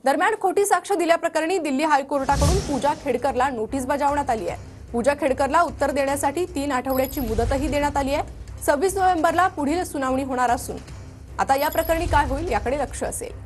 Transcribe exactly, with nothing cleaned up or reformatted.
दरम्यान खोटी साक्ष दिल्याप्रकरणी दिल्ली हायकोर्टाकडून पूजा खेडकरला नोटीस बजावण्यात आली आहे। पूजा खेडकरला उत्तर देण्यासाठी तीन आठवड्याची मुदतही देण्यात आली आहे। सव्वीस नोव्हेंबरला पुढील सुनावणी होणार असून आता या प्रकरणी काय होईल याकडे लक्ष असेल।